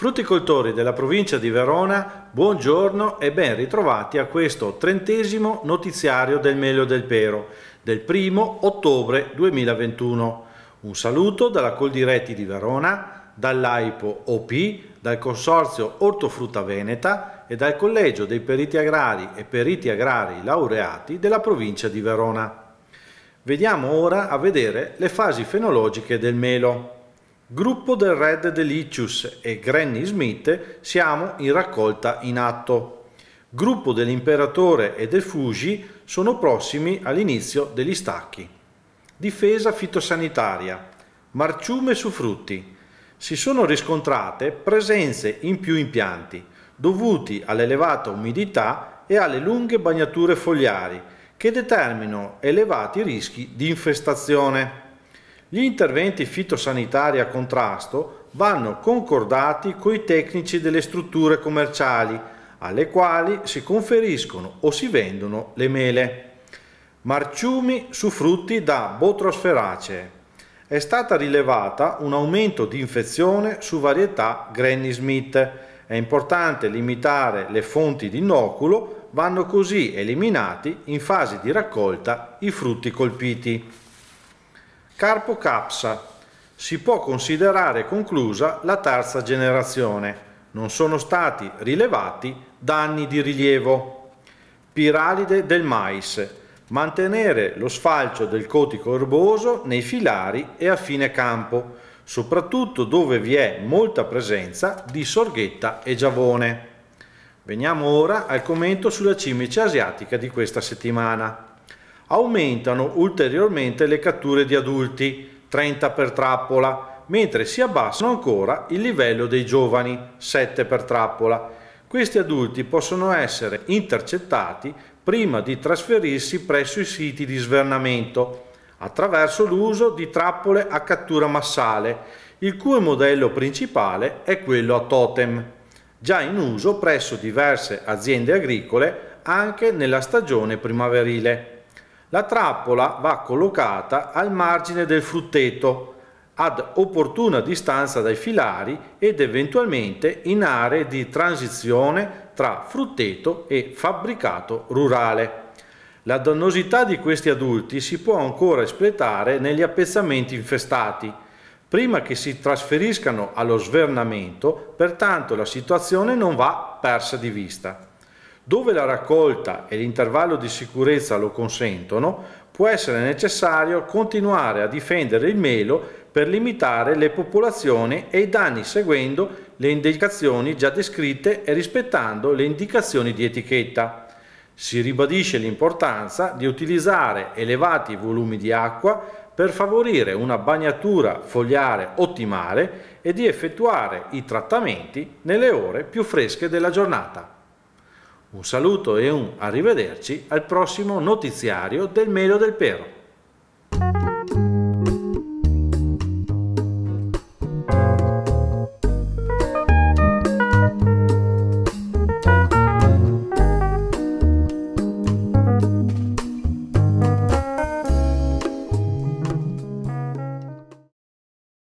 Frutticoltori della provincia di Verona, buongiorno e ben ritrovati a questo 30° notiziario del Melio del Pero del 1° ottobre 2021. Un saluto dalla Coldiretti di Verona, dall'AIPO OP, dal Consorzio Ortofrutta Veneta e dal Collegio dei Periti Agrari e Periti Agrari Laureati della provincia di Verona. Vediamo ora a vedere le fasi fenologiche del melo. Gruppo del Red Delicious e Granny Smith, siamo in raccolta in atto. Gruppo dell'Imperatore e del Fuji sono prossimi all'inizio degli stacchi. Difesa fitosanitaria. Marciume su frutti. Si sono riscontrate presenze in più impianti, dovuti all'elevata umidità e alle lunghe bagnature fogliari, che determinano elevati rischi di infestazione. Gli interventi fitosanitari a contrasto vanno concordati coi tecnici delle strutture commerciali, alle quali si conferiscono o si vendono le mele. Marciumi su frutti da Botrosferacee. È stata rilevata un aumento di infezione su varietà Granny Smith. È importante limitare le fonti di inoculo, vanno così eliminati in fase di raccolta i frutti colpiti. Carpo Capsa. Si può considerare conclusa la terza generazione. Non sono stati rilevati danni di rilievo. Piralide del mais. Mantenere lo sfalcio del cotico erboso nei filari e a fine campo, soprattutto dove vi è molta presenza di sorghetta e giavone. Veniamo ora al commento sulla cimice asiatica di questa settimana. Aumentano ulteriormente le catture di adulti, 30 per trappola, mentre si abbassano ancora il livello dei giovani, 7 per trappola. Questi adulti possono essere intercettati prima di trasferirsi presso i siti di svernamento, attraverso l'uso di trappole a cattura massale, il cui modello principale è quello a totem, già in uso presso diverse aziende agricole anche nella stagione primaverile. La trappola va collocata al margine del frutteto, ad opportuna distanza dai filari ed eventualmente in aree di transizione tra frutteto e fabbricato rurale. La dannosità di questi adulti si può ancora espletare negli appezzamenti infestati, prima che si trasferiscano allo svernamento, pertanto la situazione non va persa di vista. Dove la raccolta e l'intervallo di sicurezza lo consentono, può essere necessario continuare a difendere il melo per limitare le popolazioni e i danni seguendo le indicazioni già descritte e rispettando le indicazioni di etichetta. Si ribadisce l'importanza di utilizzare elevati volumi di acqua per favorire una bagnatura fogliare ottimale e di effettuare i trattamenti nelle ore più fresche della giornata. Un saluto e un arrivederci al prossimo notiziario del Melio del Pero.